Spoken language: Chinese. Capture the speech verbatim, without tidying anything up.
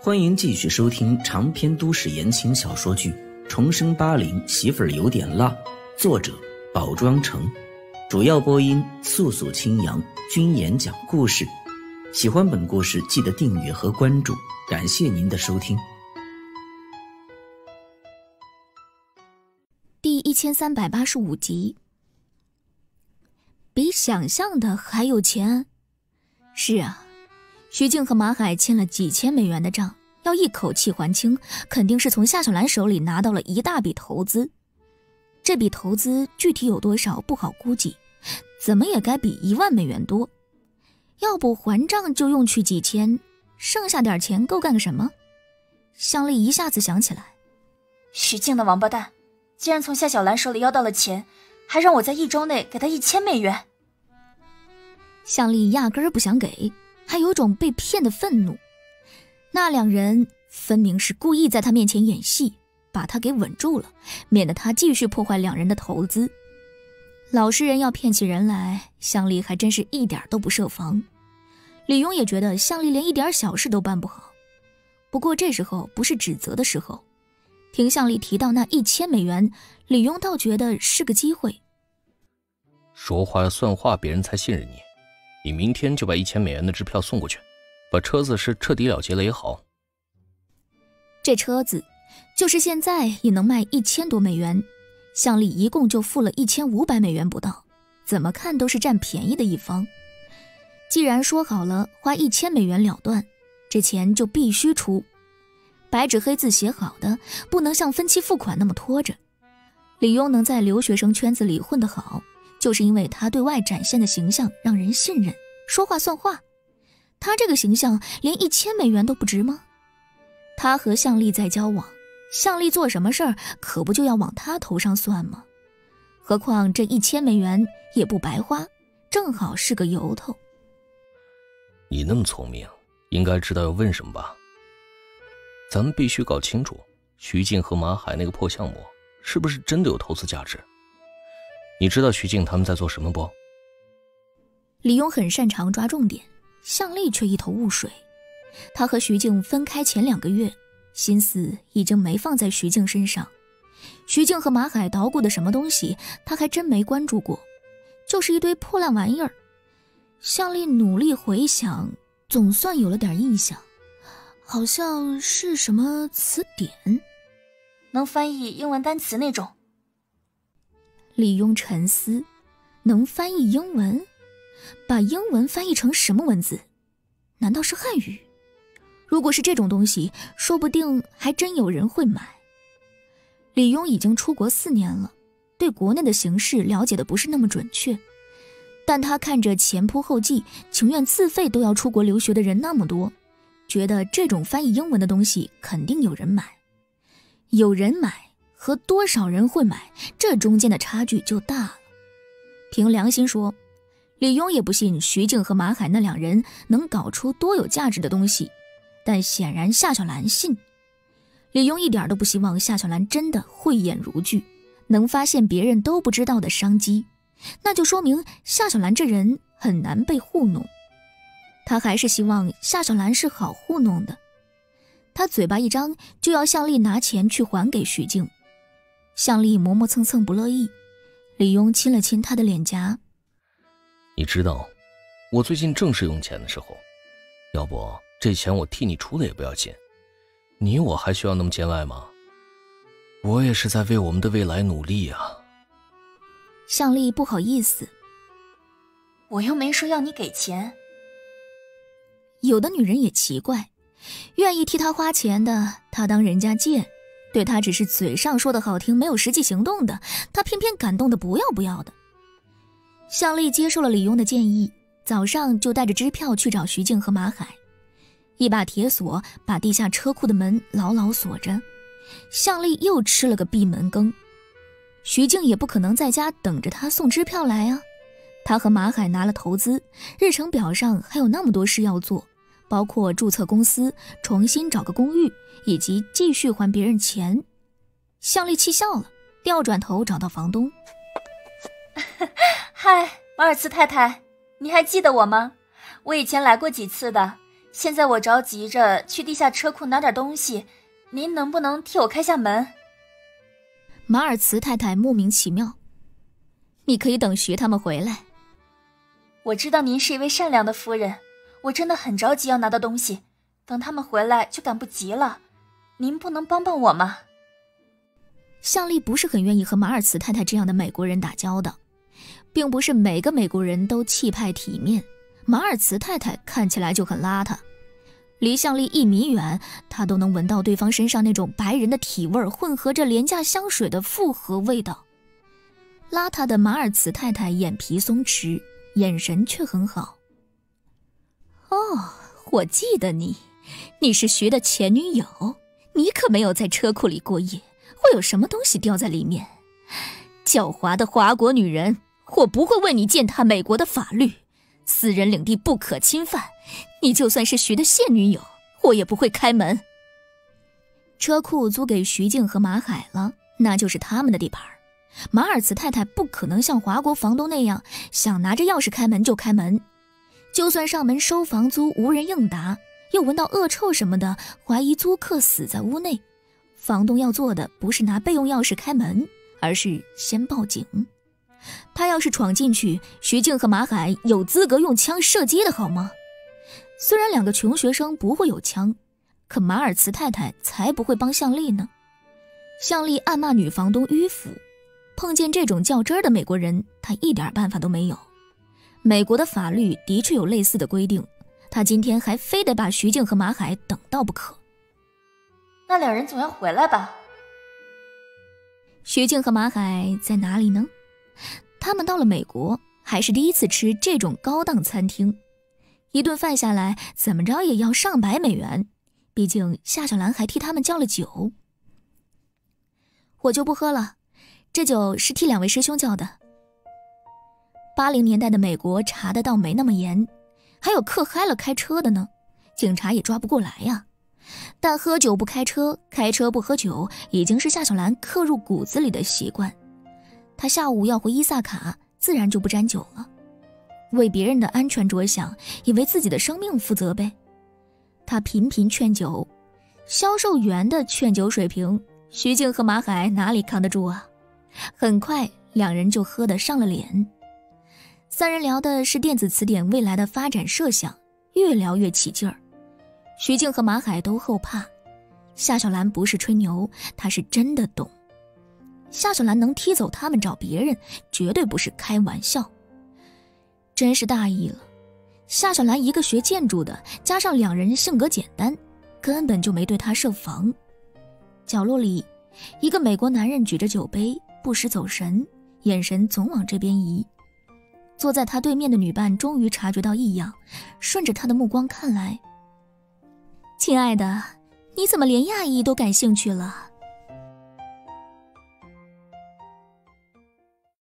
欢迎继续收听长篇都市言情小说剧《重生八零媳妇儿有点辣》，作者宝庄城，主要播音素素清扬，君言讲故事。喜欢本故事记得订阅和关注，感谢您的收听。 第一千三百八十五集。比想象的还有钱。是啊，徐静和马海欠了几千美元的账，要一口气还清，肯定是从夏小兰手里拿到了一大笔投资。这笔投资具体有多少不好估计，怎么也该比一万美元多。要不还账就用去几千，剩下点钱够干个什么？向丽一下子想起来， 徐静的王八蛋，既然从夏小兰手里要到了钱，还让我在一周内给他一千美元。 向丽压根儿不想给，还有种被骗的愤怒。那两人分明是故意在他面前演戏，把他给稳住了，免得他继续破坏两人的投资。老实人要骗起人来，向丽还真是一点都不设防。李庸也觉得向丽连一点小事都办不好，不过这时候不是指责的时候。听向丽提到那一千美元，李庸倒觉得是个机会。 说话要算话，别人才信任你。你明天就把一千美元的支票送过去，把车子是彻底了结了也好。 这车子就是现在也能卖一千多美元，向丽一共就付了一千五百美元不到，怎么看都是占便宜的一方。既然说好了花一千美元了断，这钱就必须出。白纸黑字写好的，不能像分期付款那么拖着。李庸能在留学生圈子里混得好，就是因为他对外展现的形象让人信任，说话算话。他这个形象连一千美元都不值吗？他和向丽在交往，向丽做什么事儿可不就要往他头上算吗？何况这一千美元也不白花，正好是个由头。 你那么聪明，应该知道要问什么吧？咱们必须搞清楚徐静和马海那个破项目是不是真的有投资价值。你知道徐静他们在做什么不？ 李庸很擅长抓重点，向丽却一头雾水。他和徐静分开前两个月，心思已经没放在徐静身上。徐静和马海捣鼓的什么东西他还真没关注过，就是一堆破烂玩意儿。向丽努力回想，总算有了点印象，好像是什么词典， 能翻译英文单词那种。 李庸沉思，能翻译英文？把英文翻译成什么文字？难道是汉语？如果是这种东西，说不定还真有人会买。李庸已经出国四年了，对国内的形势了解的不是那么准确，但他看着前仆后继，情愿自费都要出国留学的人那么多，觉得这种翻译英文的东西肯定有人买。有人买和多少人会买，这中间的差距就大了。凭良心说，李庸也不信徐静和马海那两人能搞出多有价值的东西，但显然夏小兰信。李庸一点都不希望夏小兰真的慧眼如炬，能发现别人都不知道的商机，那就说明夏小兰这人很难被糊弄。他还是希望夏小兰是好糊弄的。他嘴巴一张，就要向丽拿钱去还给徐静。向丽磨磨蹭蹭不乐意，李庸亲了亲她的脸颊。 你知道，我最近正是用钱的时候，要不这钱我替你出了也不要紧。你我还需要那么见外吗？我也是在为我们的未来努力啊。 向丽不好意思， 我又没说要你给钱。 有的女人也奇怪，愿意替她花钱的，她当人家贱；对她只是嘴上说的好听，没有实际行动的，她偏偏感动的不要不要的。向丽接受了李庸的建议，早上就带着支票去找徐静和马海。一把铁锁把地下车库的门牢牢锁着，向丽又吃了个闭门羹。徐静也不可能在家等着他送支票来啊，他和马海拿了投资，日程表上还有那么多事要做，包括注册公司、重新找个公寓，以及继续还别人钱。向丽气笑了，调转头找到房东。 嗨，马尔茨太太，你还记得我吗？我以前来过几次的， 现在我着急着去地下车库拿点东西，您能不能替我开下门？ 马尔茨太太莫名其妙。你可以等徐他们回来。 我知道您是一位善良的夫人，我真的很着急要拿到东西，等他们回来就赶不及了，您不能帮帮我吗？ 向丽不是很愿意和马尔茨太太这样的美国人打交道，并不是每个美国人都气派体面，马尔茨太太看起来就很邋遢。离向丽一米远，她都能闻到对方身上那种白人的体味混合着廉价香水的复合味道。邋遢的马尔茨太太眼皮松弛，眼神却很好。哦，我记得你，你是徐的前女友，你可没有在车库里过夜，会有什么东西掉在里面。狡猾的华国女人，我不会为你践踏美国的法律，私人领地不可侵犯，你就算是徐的现女友，我也不会开门。车库租给徐静和马海了，那就是他们的地盘。马尔茨太太不可能像华国房东那样想拿着钥匙开门就开门，就算上门收房租无人应答，又闻到恶臭什么的，怀疑租客死在屋内，房东要做的不是拿备用钥匙开门，而是先报警。他要是闯进去，徐静和马海有资格用枪射击的好吗？虽然两个穷学生不会有枪，可马尔茨太太才不会帮向丽呢。向丽暗骂女房东迂腐，碰见这种较真儿的美国人，他一点办法都没有。美国的法律的确有类似的规定，他今天还非得把徐静和马海等到不可。 那两人总要回来吧？ 徐静和马海在哪里呢？他们到了美国，还是第一次吃这种高档餐厅，一顿饭下来怎么着也要上百美元，毕竟夏小兰还替他们叫了酒。我就不喝了，这酒是替两位师兄叫的。八零年代的美国查得到没那么严，还有嗑嗨了开车的呢，警察也抓不过来呀。但喝酒不开车，开车不喝酒，已经是夏小兰刻入骨子里的习惯。她下午要回伊萨卡，自然就不沾酒了，为别人的安全着想，也为自己的生命负责呗。她频频劝酒，销售员的劝酒水平，徐静和马海哪里扛得住啊？很快两人就喝得上了脸。三人聊的是电子词典未来的发展设想，越聊越起劲儿。徐静和马海都后怕，夏小兰不是吹牛，她是真的懂。夏小兰能踢走他们找别人，绝对不是开玩笑。真是大意了，夏小兰一个学建筑的，加上两人性格简单，根本就没对她设防。角落里，一个美国男人举着酒杯，不时走神，眼神总往这边移。坐在他对面的女伴终于察觉到异样，顺着他的目光看来。亲爱的，你怎么连亚裔都感兴趣了？